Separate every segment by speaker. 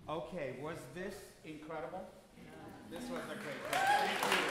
Speaker 1: Okay, was this incredible? This was a great talk. Thank you.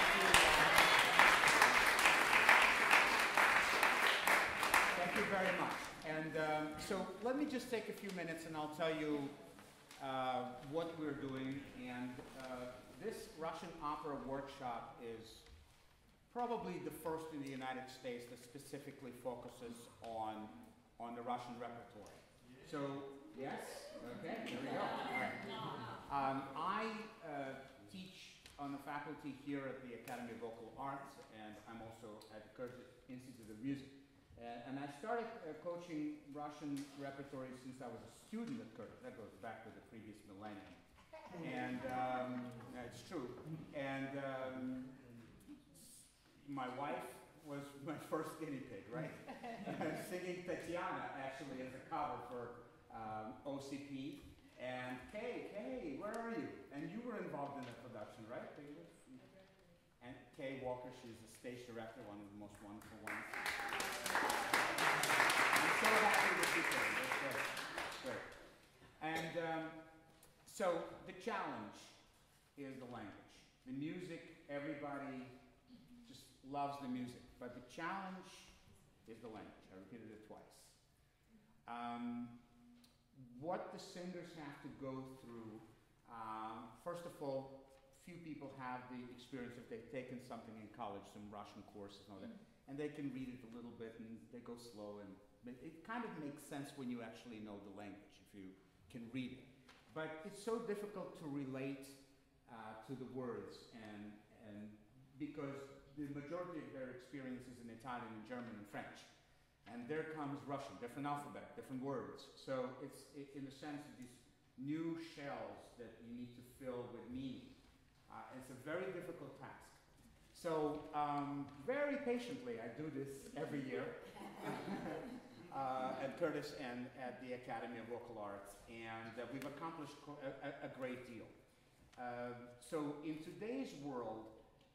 Speaker 1: Thank you very much. And so let me just take a few minutes and I'll tell you what we're doing. And this Russian opera workshop is probably the first in the United States that specifically focuses on the Russian repertoire. So, yes? Okay, there we go. All right. I teach on the faculty here at the Academy of Vocal Arts, and I'm also at the Curtis Institute of Music. And I started coaching Russian repertory since I was a student at Curtis. That goes back to the previous millennium. And it's true. And my wife was my first guinea pig, right? Singing Tatiana, actually, as a cover for OCP. And Kay, where are you? And you were involved in the production, right? And Kay Walker, she's a stage director, one of the most wonderful ones. I'm so happy with you, Kay. That's great. Great. And so the challenge is the language. The music, everybody just loves the music, but the challenge is the language. I repeated it twice. What the singers have to go through, first of all, few people have the experience if they've taken something in college, some Russian courses and all that, and they can read it a little bit and they go slow, and it kind of makes sense when you actually know the language, if you can read it. But it's so difficult to relate to the words, and because the majority of their experience is in Italian and German and French. And there comes Russian, different alphabet, different words. So it's in a sense these new shells that you need to fill with meaning. It's a very difficult task. So very patiently, I do this every year at Curtis and at the Academy of Vocal Arts, and we've accomplished a great deal. So in today's world,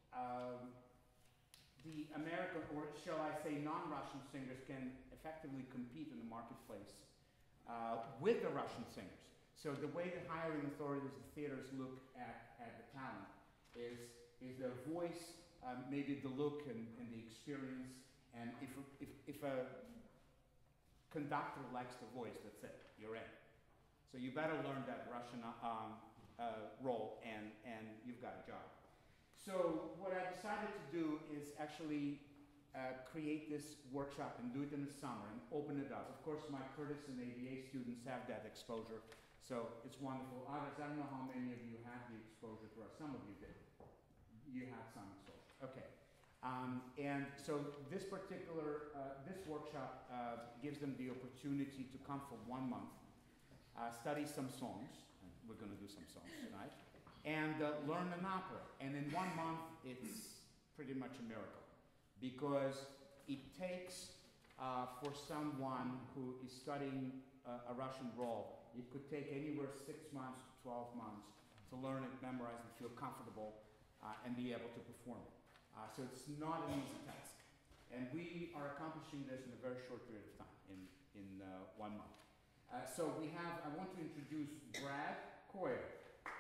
Speaker 1: the American, or shall I say non-Russian singers can effectively compete in the marketplace with the Russian singers. So the way the hiring authorities, the theaters look at the talent is their voice, maybe the look and the experience, and if a conductor likes the voice, that's it, you're in. So you better learn that Russian role and you've got a job. So what I decided to do is actually create this workshop and do it in the summer and open it up. Of course, my Curtis and ABA students have that exposure, so it's wonderful. Others, I don't know how many of you have the exposure to us. Some of you did. You had some exposure. Okay. And so this particular, this workshop gives them the opportunity to come for 1 month, study some songs. We're going to do some songs tonight. And learn an opera. And in 1 month, it's pretty much a miracle. Because it takes, for someone who is studying a Russian role, it could take anywhere 6 months to 12 months to learn it, memorize it, feel comfortable, and be able to perform it. So it's not an easy task. And we are accomplishing this in a very short period of time, in 1 month. So we have, I want to introduce Brad Coyer.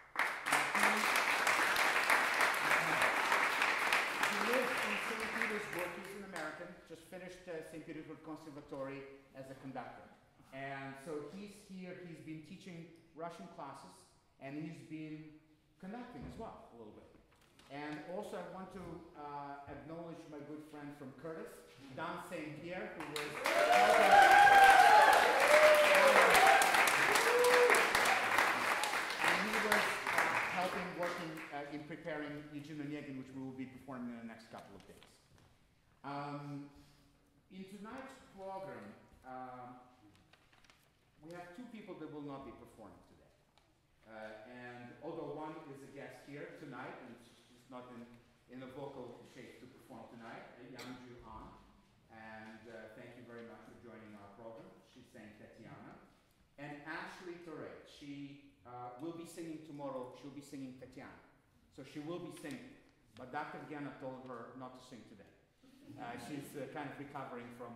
Speaker 1: He lives in St. Petersburg. He's an American, just finished St. Petersburg Conservatory as a conductor. And so he's here, he's been teaching Russian classes, and he's been conducting as well, a little bit. And also I want to acknowledge my good friend from Curtis, Don St. Pierre, who was working in preparing Eugene Onegin, which we will be performing in the next couple of days. In tonight's program, we have 2 people that will not be performing today. And although one is a guest here tonight, and she's not in a vocal shape to perform tonight, Yangju Han. And thank you very much for joining our program. She's saying Tatiana. And Ashley Torre, she will be singing tomorrow. She'll be singing Tatiana. So she will be singing. But Dr. Vienna told her not to sing today. She's kind of recovering from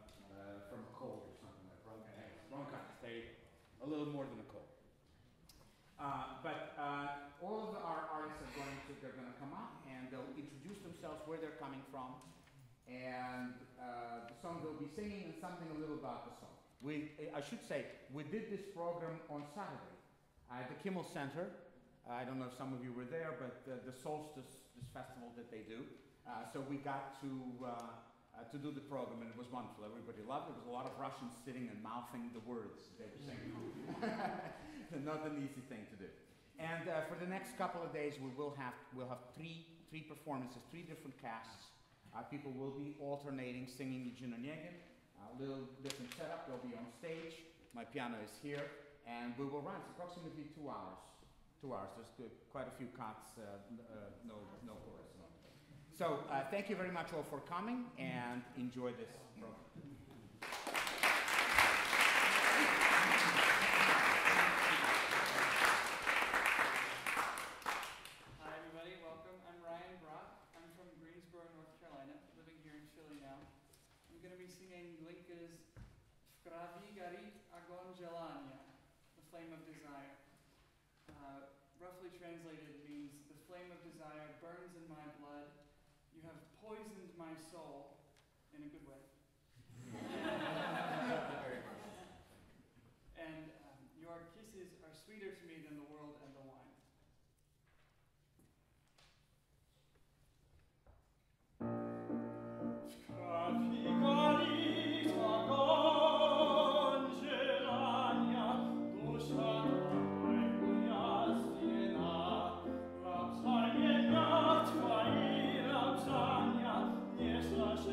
Speaker 1: a cold or something like bronchitis. Bronchitis, a little more than a cold. But all of our artists are they're going to come up and they'll introduce themselves, where they're coming from, and the song they'll be singing and something a little about the song. I should say, we did this program on Saturday at the Kimmel Center. I don't know if some of you were there, but the Solstice, this festival that they do. So we got to do the program, and it was wonderful. Everybody loved it. There was a lot of Russians sitting and mouthing the words they were singing. Not an easy thing to do. And for the next couple of days, we'll have three performances, 3 different casts. People will be alternating singing Eugene Onegin. A little different setup. They'll be on stage. My piano is here, and we will run. It's approximately 2 hours. 2 hours. There's quite a few cuts. No chorus. So thank you very much all for coming, and enjoy this program.
Speaker 2: The Flame of Desire. Roughly translated means, the flame of desire burns in my blood. You have poisoned my soul, in a good way. And your kisses are sweeter to me than the world and the wine.
Speaker 3: Slash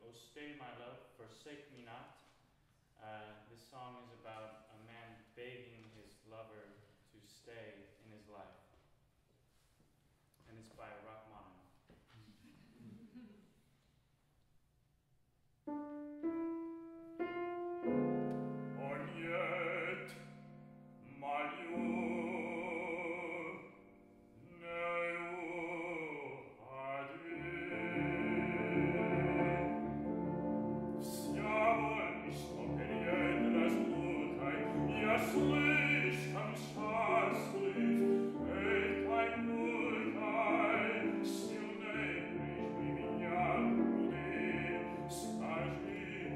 Speaker 3: O stay, my love, forsake me not. This song is about a man begging his lover to stay in his life. And it's by Rachmaninoff.
Speaker 4: Ognet maliu neu advi. Siamo scoperiet las multae, ia slishcam shaslif, et ai multae, sil nebris vivignat ude, stagi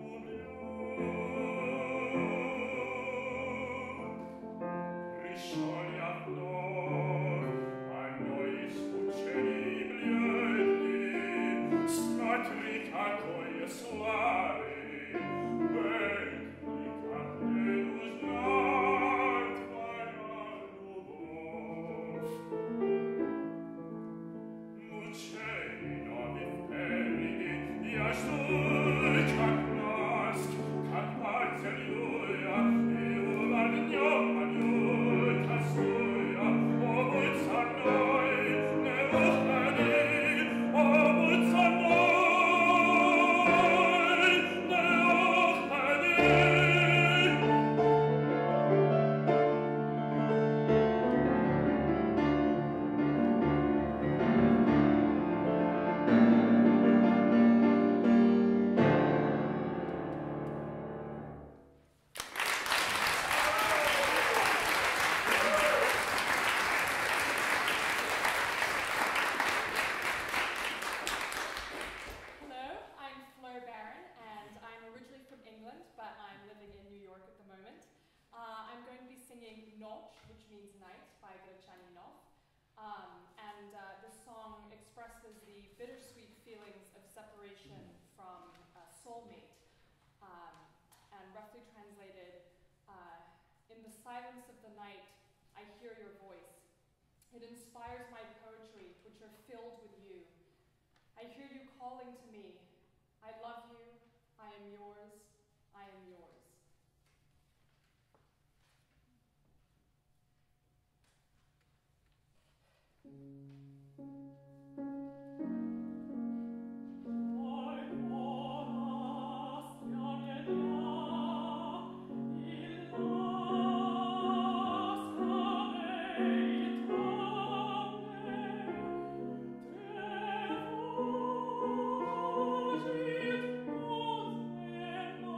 Speaker 4: Risciogliat nor, a nois uccelibili, smatricat oies suave, vendicat Deus nat nubos. Mucei novi ferridi, ia sulcat nasc, cat pars alleluia, eo valdignum adiutas tuia, obus a noi, neus veni, obus a noi, neus veni.
Speaker 5: Hello, I'm Fleur Barron, and I'm originally from England, but I'm living in New York at the moment. I'm going to be singing Noche, which means night, by Grachmaninoff. This song expresses the bittersweet feelings of separation from a soulmate. And roughly translated, in the silence of the night, I hear your voice. It inspires my poetry, which are filled with you. I hear you calling to me. I love you. I am yours. I am yours.
Speaker 4: Thank you.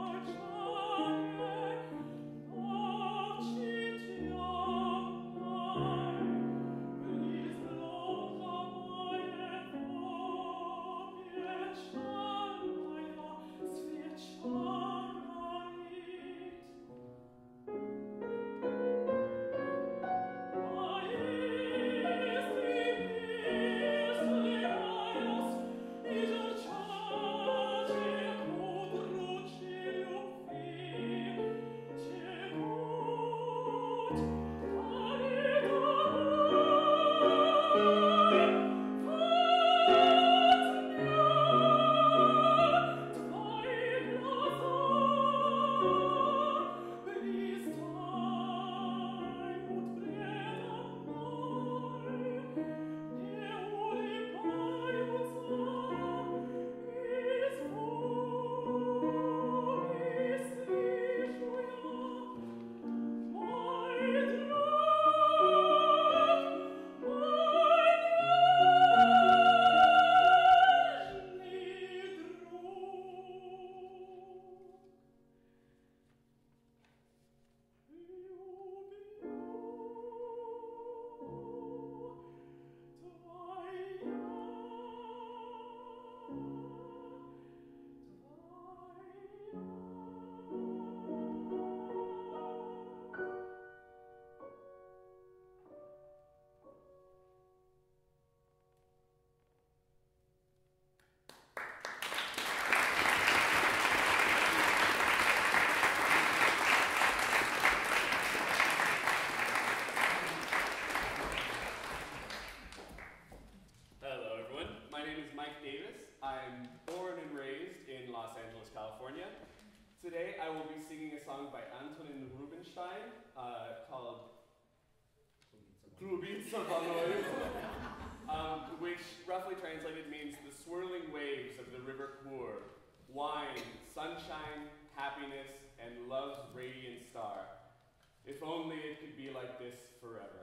Speaker 6: today I will be singing a song by Antonin Rubinstein called Grubitza Vanoi, which roughly translated means the swirling waves of the river Kur, wine, sunshine, happiness, and love's radiant star. If only it could be like this forever.